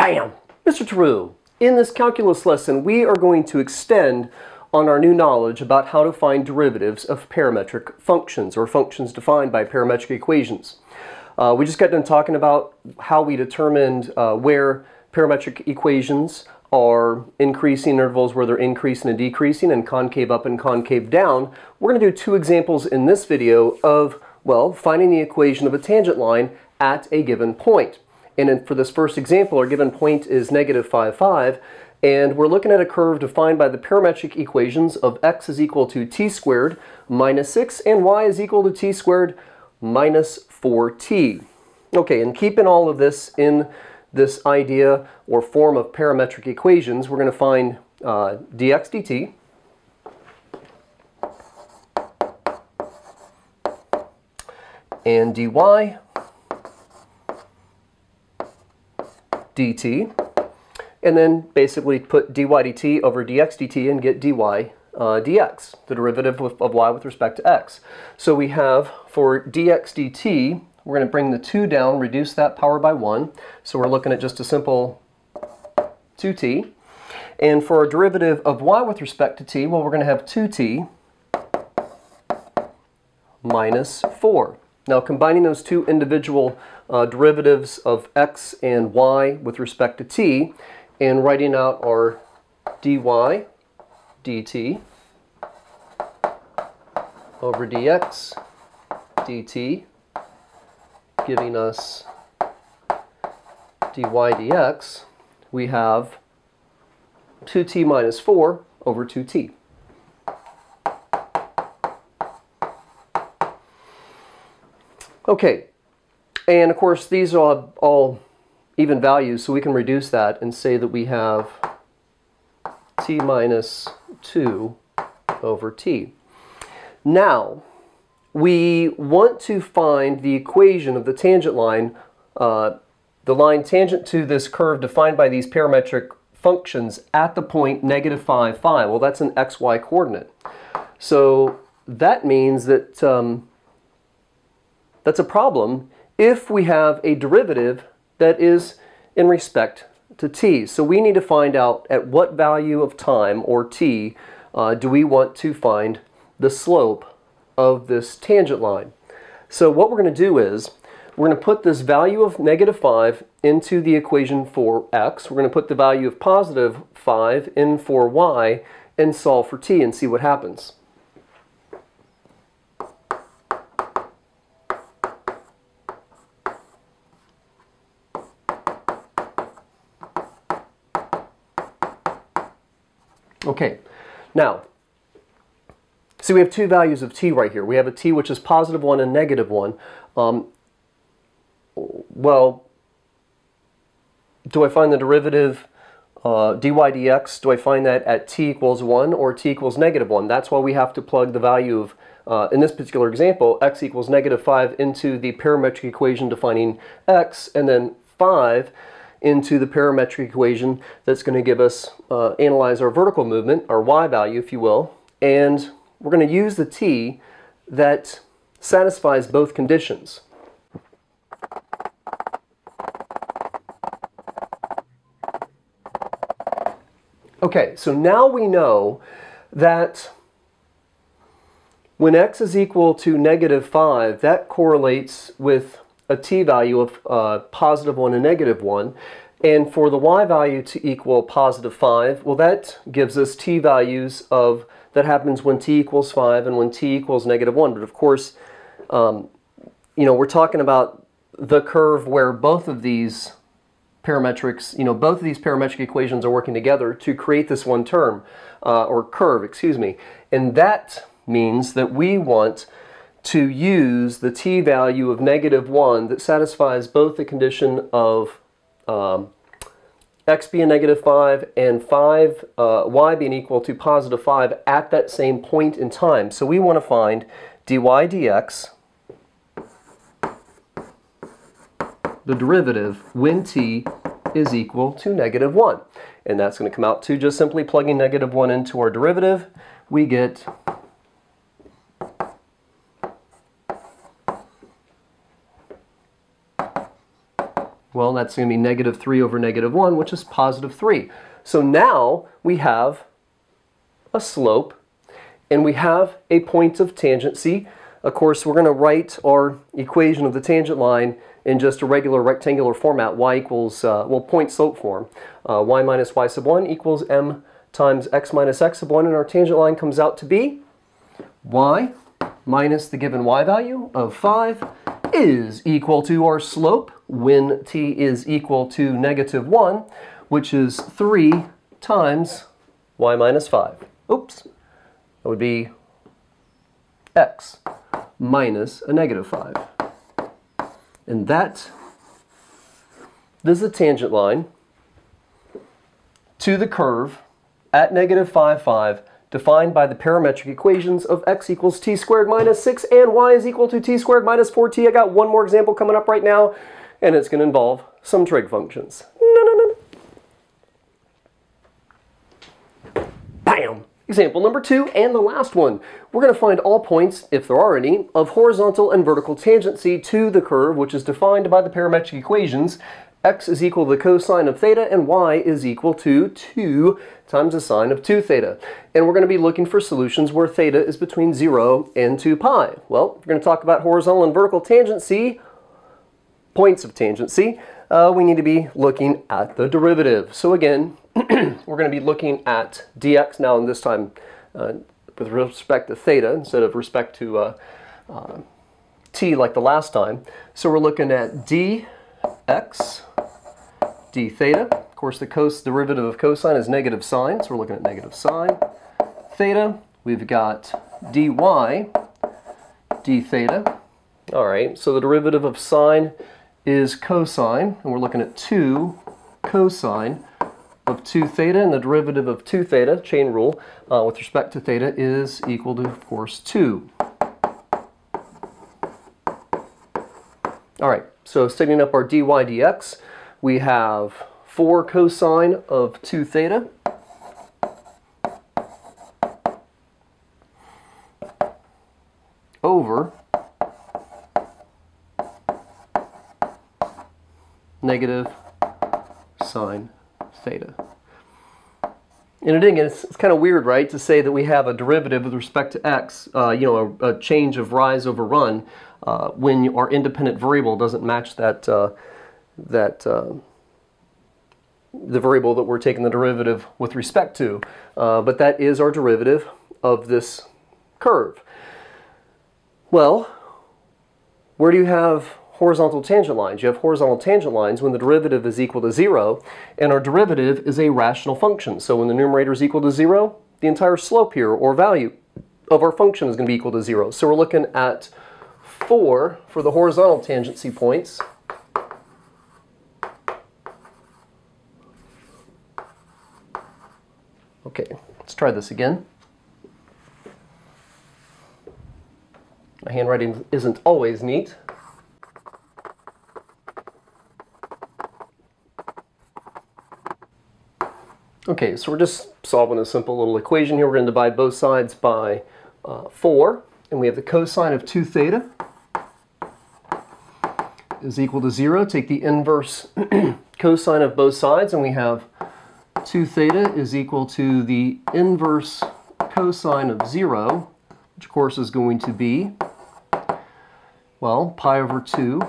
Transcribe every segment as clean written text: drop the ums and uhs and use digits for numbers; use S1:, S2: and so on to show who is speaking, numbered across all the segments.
S1: Bam! Mr. True, in this calculus lesson, we are going to extend on our new knowledge about how to find derivatives of parametric functions, or functions defined by parametric equations. We just got done talking about how we determined where parametric equations are increasing intervals, where they're increasing and decreasing, and concave up and concave down. We're going to do two examples in this video of, well, finding the equation of a tangent line at a given point. And for this first example, our given point is negative 5, 5, and we're looking at a curve defined by the parametric equations of x is equal to t squared minus 6 and y is equal to t squared minus 4t. Okay, and keeping all of this in this idea or form of parametric equations, we're going to find dx dt and dy dt, and then basically put dy dt over dx dt and get dy dx, the derivative of y with respect to x. So we have for dx dt, we're going to bring the 2 down, reduce that power by 1. So we're looking at just a simple 2t. And for our derivative of y with respect to t, well, we're going to have 2t minus 4. Now, combining those two individual derivatives of x and y with respect to t, and writing out our dy dt over dx dt, giving us dy dx, we have 2t minus 4 over 2t. Okay, and of course these are all even values, so we can reduce that and say that we have t minus 2 over t. Now, we want to find the equation of the tangent line, the line tangent to this curve defined by these parametric functions at the point negative 5, 5. Well, that's an xy coordinate. So that means that that's a problem if we have a derivative that is in respect to t. So we need to find out at what value of time, or t, do we want to find the slope of this tangent line. So what we're going to do is we're going to put this value of negative 5 into the equation for x. We're going to put the value of positive 5 in for y and solve for t and see what happens. Okay, now, see, we have two values of t right here. We have a t which is positive 1 and negative 1. Well, do I find the derivative dy dx, do I find that at t equals 1 or t equals negative 1? That's why we have to plug the value of, in this particular example, x equals negative 5 into the parametric equation defining x, and then 5 into the parametric equation that's going to give us, analyze our vertical movement, our y value, if you will, and we're going to use the t that satisfies both conditions. Okay, so now we know that when x is equal to negative 5, that correlates with a t value of positive 1 and negative 1. And for the y value to equal positive 5, well, that gives us t values of, that happens when t equals 5 and when t equals negative 1. But of course, you know, we're talking about the curve where both of these parametrics, both of these parametric equations are working together to create this one term, or curve, excuse me. And that means that we want to use the t value of negative 1 that satisfies both the condition of x being negative 5 and y being equal to positive 5 at that same point in time. So we want to find dy dx, the derivative when t is equal to negative 1. And that's going to come out to just simply plugging negative 1 into our derivative. We get Well, that's going to be negative 3 over negative 1, which is positive 3. So now we have a slope, and we have a point of tangency. Of course, we're going to write our equation of the tangent line in just a regular rectangular format, y equals, well, point slope form. Y minus y sub 1 equals m times x minus x sub 1, and our tangent line comes out to be y minus the given y value of 5 is equal to our slope when t is equal to negative 1, which is 3 times y minus 5. Oops, that would be x minus a negative 5. And this is a tangent line to the curve at negative 5, 5, defined by the parametric equations of x equals t squared minus 6 and y is equal to t squared minus 4t. I got one more example coming up right now, and it's going to involve some trig functions. Bam! Example number 2 and the last one. We're going to find all points, if there are any, of horizontal and vertical tangency to the curve, which is defined by the parametric equations. X is equal to the cosine of theta, and y is equal to 2 times the sine of 2 theta. And we're going to be looking for solutions where theta is between 0 and 2 pi. Well, if we're going to talk about horizontal and vertical tangency, points of tangency, we need to be looking at the derivative. So again, we're going to be looking at dx now, and this time with respect to theta instead of respect to t like the last time. So we're looking at dx d theta. Of course, the derivative of cosine is negative sine, so we're looking at negative sine theta. We've got dy d theta. All right, so the derivative of sine is cosine, and we're looking at 2 cosine of 2 theta, and the derivative of 2 theta, chain rule, with respect to theta is equal to, of course, 2. All right, so setting up our dy dx, we have 4 cosine of 2 theta over negative sine theta. And again, it's kind of weird, right, to say that we have a derivative with respect to x, a change of rise over run, when our independent variable doesn't match the variable that we're taking the derivative with respect to. But that is our derivative of this curve. Well, where do you have horizontal tangent lines? You have horizontal tangent lines when the derivative is equal to 0, and our derivative is a rational function. So when the numerator is equal to 0, the entire slope here, or value, of our function is going to be equal to 0. So we're looking at 4 for the horizontal tangency points. Okay, let's try this again. My handwriting isn't always neat. Okay, so we're just solving a simple little equation here. We're going to divide both sides by 4, and we have the cosine of 2 theta is equal to 0. Take the inverse cosine of both sides, and we have 2 theta is equal to the inverse cosine of 0, which of course is going to be, well, pi over 2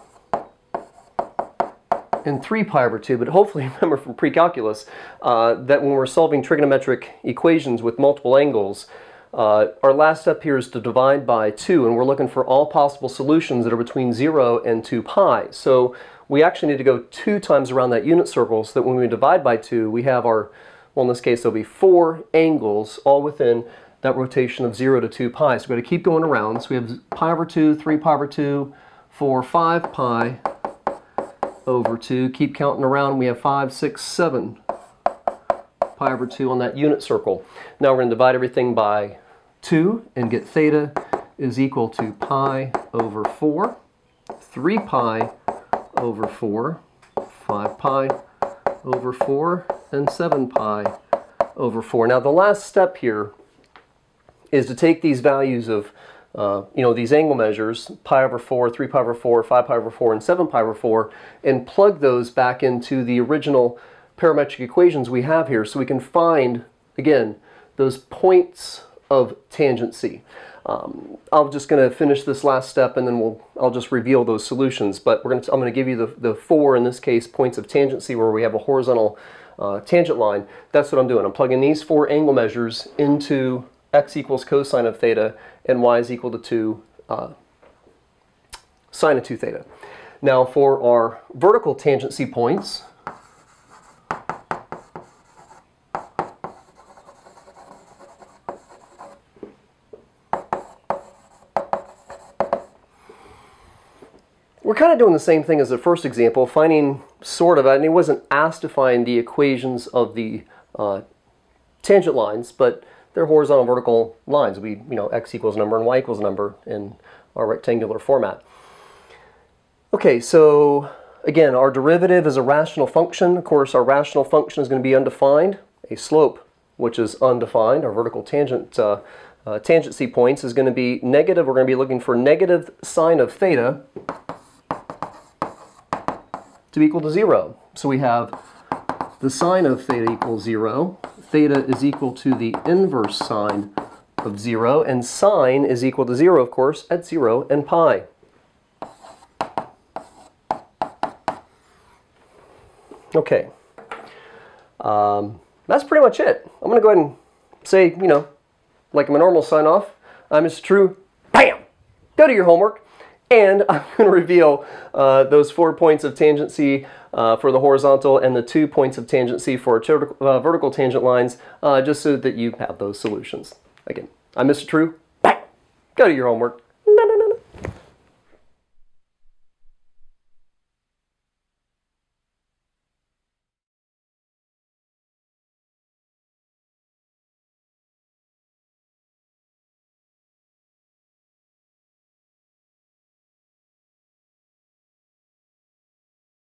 S1: and 3 pi over 2, but hopefully remember from pre-calculus that when we're solving trigonometric equations with multiple angles, our last step here is to divide by 2, and we're looking for all possible solutions that are between 0 and 2 pi. So we actually need to go 2 times around that unit circle so that when we divide by 2, we have our, well, in this case, there'll be 4 angles all within that rotation of 0 to 2 pi. So we're going to keep going around. So we have pi over 2, 3 pi over 2, 4, 5 pi over 2. Keep counting around. We have 5, 6, 7 pi over 2 on that unit circle. Now we're going to divide everything by 2 and get theta is equal to pi over 4, 3 pi over 4, 5 pi over 4, and 7 pi over 4. Now the last step here is to take these values of these angle measures, pi over 4, 3 pi over 4, 5 pi over 4, and 7 pi over 4, and plug those back into the original parametric equations we have here so we can find, again, those points of tangency. I'm just going to finish this last step and then I'll just reveal those solutions. But I'm going to give you the 4, in this case, points of tangency where we have a horizontal tangent line. That's what I'm doing. I'm plugging these 4 angle measures into x equals cosine of theta and y is equal to 2 sine of 2 theta. Now for our vertical tangency points, we're kind of doing the same thing as the first example, finding sort of, and it wasn't asked to find the equations of the tangent lines, but they're horizontal and vertical lines. We, x equals number and y equals number in our rectangular format. Okay, so again, our derivative is a rational function. Of course, our rational function is going to be undefined. A slope, which is undefined, our vertical tangency points, is going to be negative. We're going to be looking for negative sine of theta to be equal to 0. So we have the sine of theta equals 0. Theta is equal to the inverse sine of 0, and sine is equal to 0, of course, at 0 and pi. Okay, that's pretty much it. I'm going to go ahead and say, like my normal sign-off, I'm Mr. True, bam! Go to your homework. And I'm going to reveal those 4 points of tangency for the horizontal and the 2 points of tangency for vertical tangent lines, just so that you have those solutions. Again, I'm Mr. True. Bang! Go to your homework.